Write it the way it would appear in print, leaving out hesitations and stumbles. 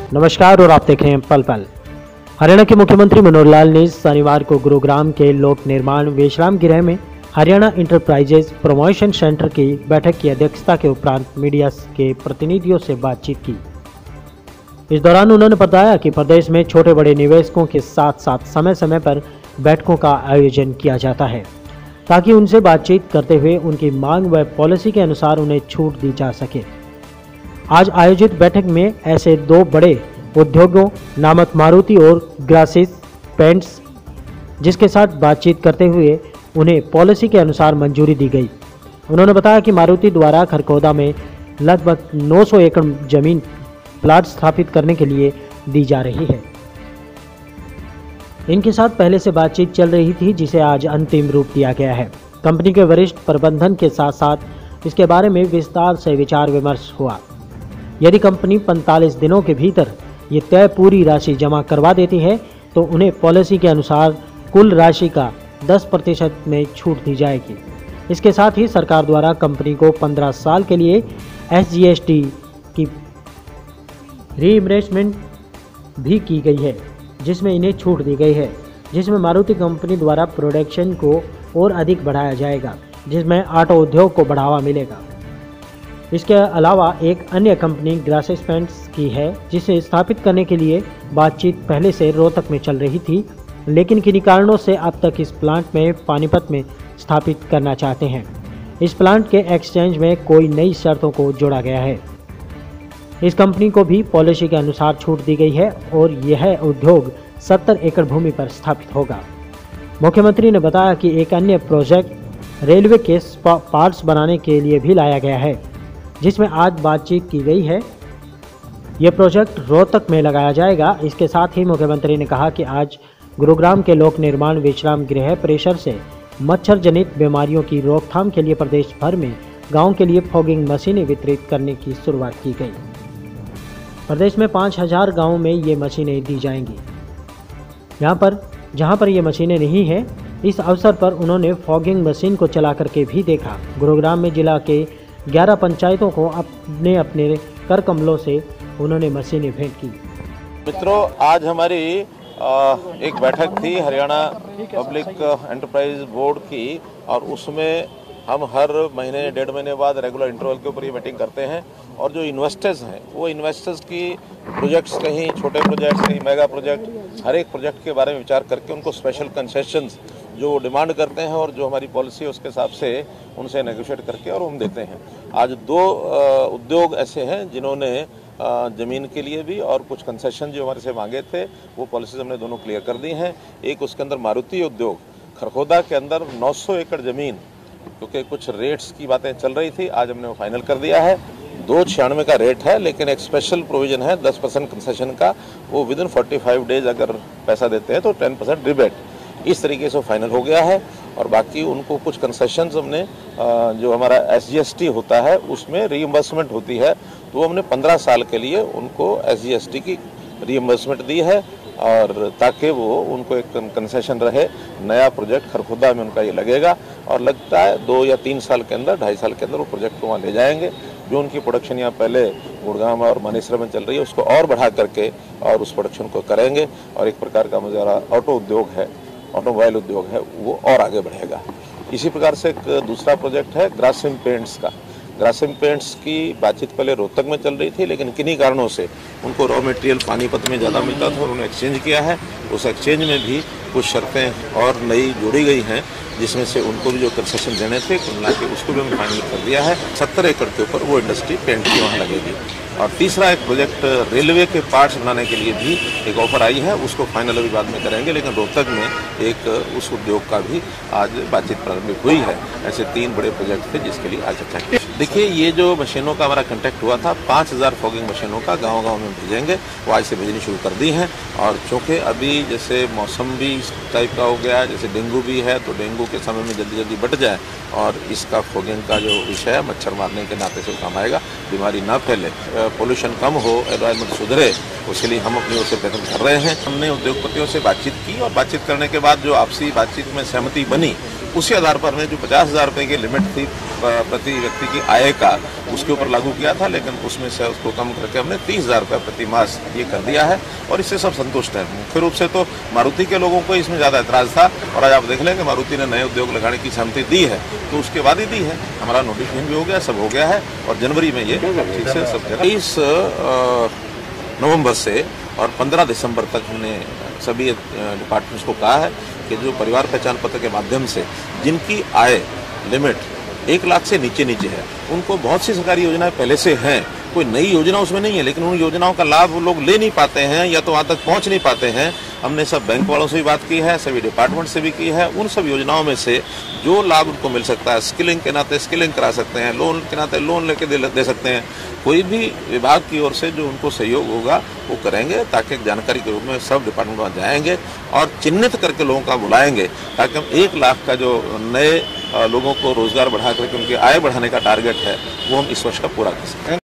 नमस्कार और आप देख रहे हैं पल पल। हरियाणा के मुख्यमंत्री मनोहर लाल ने शनिवार को गुरुग्राम के लोक निर्माण विश्राम गृह में हरियाणा इंटरप्राइजेज प्रमोशन सेंटर की बैठक की अध्यक्षता के उपरांत मीडिया के प्रतिनिधियों से बातचीत की। इस दौरान उन्होंने बताया कि प्रदेश में छोटे बड़े निवेशकों के साथ साथ समय समय पर बैठकों का आयोजन किया जाता है ताकि उनसे बातचीत करते हुए उनकी मांग व पॉलिसी के अनुसार उन्हें छूट दी जा सके। आज आयोजित बैठक में ऐसे दो बड़े उद्योगों नामक मारुति और ग्रासिस पेंट्स जिसके साथ बातचीत करते हुए उन्हें पॉलिसी के अनुसार मंजूरी दी गई। उन्होंने बताया कि मारुति द्वारा खरखौदा में लगभग 900 एकड़ जमीन प्लाट स्थापित करने के लिए दी जा रही है। इनके साथ पहले से बातचीत चल रही थी जिसे आज अंतिम रूप दिया गया है। कंपनी के वरिष्ठ प्रबंधन के साथ साथ इसके बारे में विस्तार से विचार विमर्श हुआ। यदि कंपनी 45 दिनों के भीतर ये तय पूरी राशि जमा करवा देती है तो उन्हें पॉलिसी के अनुसार कुल राशि का 10% में छूट दी जाएगी। इसके साथ ही सरकार द्वारा कंपनी को 15 साल के लिए SGST की रीइंबर्समेंट भी की गई है जिसमें इन्हें छूट दी गई है, जिसमें मारुति कंपनी द्वारा प्रोडक्शन को और अधिक बढ़ाया जाएगा जिसमें ऑटो उद्योग को बढ़ावा मिलेगा। इसके अलावा एक अन्य कंपनी ग्रासिस पेंट्स की है जिसे स्थापित करने के लिए बातचीत पहले से रोहतक में चल रही थी, लेकिन किन्हीं कारणों से अब तक इस प्लांट में पानीपत में स्थापित करना चाहते हैं। इस प्लांट के एक्सचेंज में कोई नई शर्तों को जोड़ा गया है। इस कंपनी को भी पॉलिसी के अनुसार छूट दी गई है और यह उद्योग 70 एकड़ भूमि पर स्थापित होगा। मुख्यमंत्री ने बताया कि एक अन्य प्रोजेक्ट रेलवे के पार्ट्स बनाने के लिए भी लाया गया है जिसमें आज बातचीत की गई है। यह प्रोजेक्ट रोहतक में लगाया जाएगा। इसके साथ ही मुख्यमंत्री ने कहा कि आज गुरुग्राम के लोक निर्माण विश्राम गृह परिसर से मच्छर जनित बीमारियों की रोकथाम के लिए प्रदेश भर में गांव के लिए फॉगिंग मशीनें वितरित करने की शुरुआत की गई। प्रदेश में 5000 गाँव में ये मशीनें दी जाएंगी। जहाँ पर ये मशीनें नहीं हैं, इस अवसर पर उन्होंने फॉगिंग मशीन को चला करके भी देखा। गुरुग्राम में जिला के 11 पंचायतों को अपने अपने कर कमलों से उन्होंने मशीनें भेंट की। मित्रों, आज हमारी एक बैठक थी हरियाणा पब्लिक एंटरप्राइज बोर्ड की और उसमें हम हर महीने 1.5 महीने बाद रेगुलर इंटरवल के ऊपर ये मीटिंग करते हैं और जो इन्वेस्टर्स हैं वो इन्वेस्टर्स की प्रोजेक्ट्स, कहीं छोटे प्रोजेक्ट्स, कहीं मेगा प्रोजेक्ट, हर एक प्रोजेक्ट के बारे में विचार करके उनको स्पेशल कंसेशंस जो डिमांड करते हैं और जो हमारी पॉलिसी है उसके हिसाब से उनसे नेगोशिएट करके और हम देते हैं। आज 2 उद्योग ऐसे हैं जिन्होंने ज़मीन के लिए भी और कुछ कंसेशन जो हमारे से मांगे थे वो पॉलिसीज हमने दोनों क्लियर कर दी हैं। एक उसके अंदर मारुति उद्योग खरखौदा के अंदर 900 एकड़ ज़मीन, क्योंकि कुछ रेट्स की बातें चल रही थी, आज हमने वो फाइनल कर दिया है। 296 का रेट है, लेकिन एक स्पेशल प्रोविजन है 10% कंसेशन का। वो विदिन 45 डेज अगर पैसा देते हैं तो 10% रिबेट, इस तरीके से फाइनल हो गया है। और बाकी उनको कुछ कंसेशंस हमने जो हमारा SGST होता है उसमें रीइंबर्समेंट होती है, तो हमने 15 साल के लिए उनको SGST की रीइंबर्समेंट दी है और ताकि वो उनको एक कंसेशन रहे। नया प्रोजेक्ट खरखौदा में उनका ये लगेगा और लगता है 2 या 3 साल के अंदर, 2.5 साल के अंदर वो प्रोजेक्ट को वहाँ ले जाएंगे। जो उनकी प्रोडक्शन यहाँ पहले गुड़गांव और मानेसर में चल रही है उसको और बढ़ा करके और उस प्रोडक्शन को करेंगे और एक प्रकार का हमारा ऑटो उद्योग है, ऑटोमोबाइल उद्योग है, वो और आगे बढ़ेगा। इसी प्रकार से एक दूसरा प्रोजेक्ट है ग्रासिम पेंट्स का। ग्रासिम पेंट्स की बातचीत पहले रोहतक में चल रही थी, लेकिन किन्हीं कारणों से उनको रॉ मटेरियल पानीपत में ज़्यादा मिलता था और उन्होंने एक्सचेंज किया है। उस एक्सचेंज में भी कुछ शर्तें और नई जोड़ी गई हैं जिसमें से उनको भी जो कंसेशन देने थे मिला के उसको भी हमने फाइनल कर दिया है। 70 एकड़ के ऊपर वो इंडस्ट्री पेंट की वहाँ लगेगी। और तीसरा एक प्रोजेक्ट रेलवे के पार्ट्स बनाने के लिए भी एक ऑफर आई है, उसको फाइनल अभी बाद में करेंगे, लेकिन रोहतक में एक उस उद्योग का भी आज बातचीत प्रारंभिक हुई है। ऐसे 3 बड़े प्रोजेक्ट थे जिसके लिए आज चर्चा की। देखिए, ये जो मशीनों का हमारा कॉन्टैक्ट हुआ था 5000 फॉगिंग मशीनों का गाँव-गाँव में भेजेंगे, वो आज से भेजनी शुरू कर दी हैं। और चूँकि अभी जैसे मौसम भी इस टाइप का हो गया, जैसे डेंगू भी है, तो डेंगू के समय में जल्दी जल्दी बढ़ जाए और इसका फॉगिंग का जो विषय है मच्छर मारने के नाते से काम आएगा, बीमारी ना फैले, पोल्यूशन कम हो, एनवायरनमेंट सुधरे, उसके लिए हम अपनी ओर से प्रयत्न कर रहे हैं। हमने उद्योगपतियों से बातचीत की और बातचीत करने के बाद जो आपसी बातचीत में सहमति बनी, उसी आधार पर हमने जो 50,000 रुपये की लिमिट थी प्रति व्यक्ति की आय का उसके ऊपर लागू किया था, लेकिन उसमें से उसको कम करके हमने 30,000 रुपये प्रति मास ये कर दिया है और इससे सब संतुष्ट हैं। मुख्य रूप से तो मारुति के लोगों को इसमें ज़्यादा एतराज़ था और आज आप देख लें कि मारुति ने नए उद्योग लगाने की सहमति दी है, तो उसके बाद ही दी है। हमारा नोटिफिकेशन भी हो गया, सब हो गया है और जनवरी में ये ठीक से सब जगह 23 नवंबर से और 15 दिसंबर तक हमने सभी डिपार्टमेंट्स को कहा है कि जो परिवार पहचान पत्र के माध्यम से जिनकी आय लिमिट 1 लाख से नीचे है, उनको बहुत सी सरकारी योजनाएं पहले से हैं, कोई नई योजना उसमें नहीं है, लेकिन उन योजनाओं का लाभ वो लोग ले नहीं पाते हैं या तो वहाँ तक पहुँच नहीं पाते हैं। हमने सब बैंक वालों से भी बात की है, सभी डिपार्टमेंट से भी की है। उन सब योजनाओं में से जो लाभ उनको मिल सकता है, स्किलिंग के नाते स्किलिंग करा सकते हैं, लोन के नाते लोन लेके दे सकते हैं, कोई भी विभाग की ओर से जो उनको सहयोग होगा वो करेंगे, ताकि जानकारी के रूप में सब डिपार्टमेंट वहाँ जाएंगे और चिन्हित करके लोगों का बुलाएंगे, ताकि हम 1 लाख का जो नए लोगों को रोजगार बढ़ा करके उनकी आय बढ़ाने का टारगेट है वो हम इस वर्ष का पूरा कर सकें।